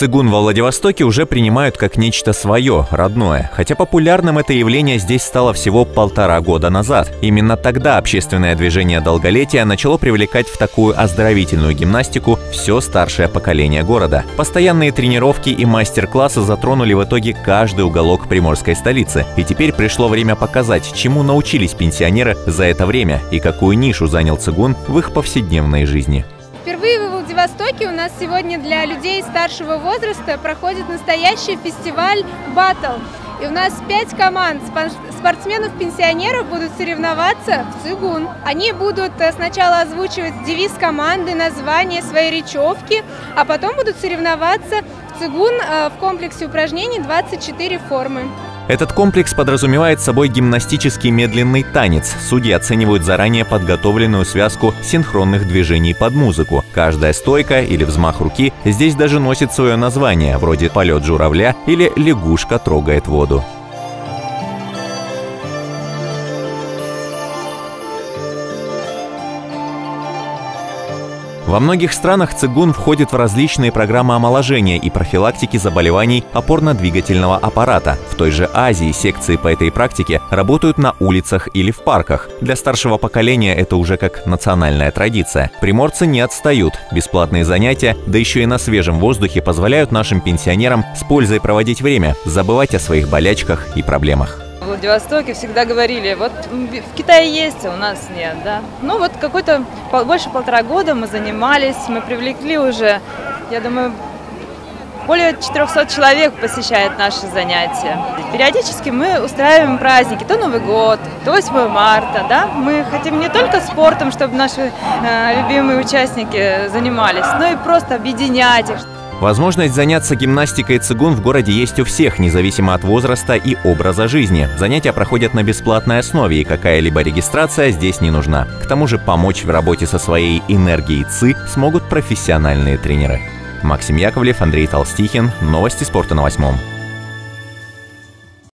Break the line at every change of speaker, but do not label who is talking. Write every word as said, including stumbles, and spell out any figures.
Цигун во Владивостоке уже принимают как нечто свое, родное. Хотя популярным это явление здесь стало всего полтора года назад. Именно тогда общественное движение долголетия начало привлекать в такую оздоровительную гимнастику все старшее поколение города. Постоянные тренировки и мастер-классы затронули в итоге каждый уголок приморской столицы. И теперь пришло время показать, чему научились пенсионеры за это время и какую нишу занял цигун в их повседневной жизни.
Впервые в Владивостоке у нас сегодня для людей старшего возраста проходит настоящий фестиваль «Баттл». И у нас пять команд спортсменов-пенсионеров будут соревноваться в цигун. Они будут сначала озвучивать девиз команды, название своей речевки, а потом будут соревноваться в цигун в комплексе упражнений двадцать четыре формы.
Этот комплекс подразумевает собой гимнастический медленный танец. Судьи оценивают заранее подготовленную связку синхронных движений под музыку. Каждая стойка или взмах руки здесь даже носит свое название, вроде «Полет журавля» или «Лягушка трогает воду». Во многих странах цигун входит в различные программы омоложения и профилактики заболеваний опорно-двигательного аппарата. В той же Азии секции по этой практике работают на улицах или в парках. Для старшего поколения это уже как национальная традиция. Приморцы не отстают. Бесплатные занятия, да еще и на свежем воздухе, позволяют нашим пенсионерам с пользой проводить время, забывать о своих болячках и проблемах.
В Владивостоке всегда говорили, вот в Китае есть, а у нас нет, да. Ну вот какой-то больше полтора года мы занимались, мы привлекли уже, я думаю, более четырёхсот человек посещает наши занятия. Периодически мы устраиваем праздники, то Новый год, то восьмое марта, да. Мы хотим не только спортом, чтобы наши э, любимые участники занимались, но и просто объединять их.
Возможность заняться гимнастикой цигун в городе есть у всех, независимо от возраста и образа жизни. Занятия проходят на бесплатной основе, и какая-либо регистрация здесь не нужна. К тому же помочь в работе со своей энергией ЦИ смогут профессиональные тренеры. Максим Яковлев, Андрей Толстихин. Новости спорта на восьмом.